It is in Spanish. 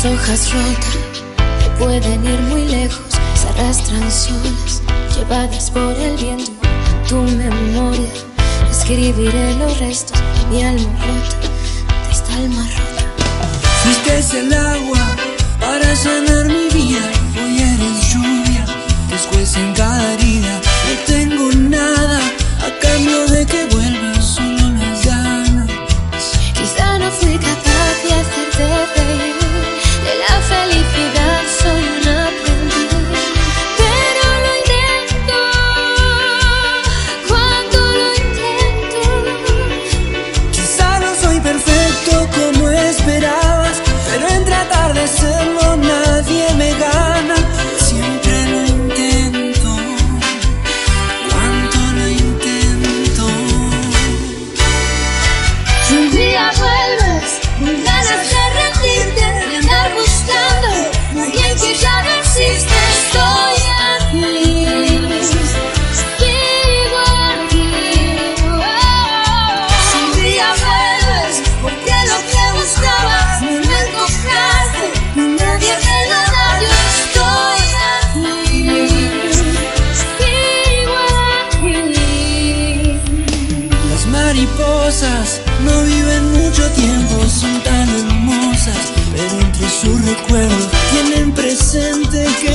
Hojas rotas que pueden ir muy lejos, se arrastran solas, llevadas por el viento. En tu memoria escribiré los restos de mi alma rota, de esta alma rota. Fuiste el agua para sanar mi vida, hoy eres lluvia que escuece en cada herida. No tengo nada a cambio de que vuelvas, solo las ganas. Quizá no fui capaz de hacerte reír, de la felicidad soy un aprendiz, pero lo intento, cuando lo intento. Quizá no soy perfecto como esperabas, pero en tratar de serlo nadie me gana. Siempre lo intento, cuánto lo intento. Si un día vuelves con ganas de rendirte, de andar buscando a alguien que ya no existe, estoy aquí, sigo aquí. Si un día vuelves porque lo que buscabas no lo encontraste, nadie te lo da, yo estoy aquí, sigo aquí. Las mariposas no viven mucho tiempo, son tan hermosas, pero entre sus recuerdos tienen presente que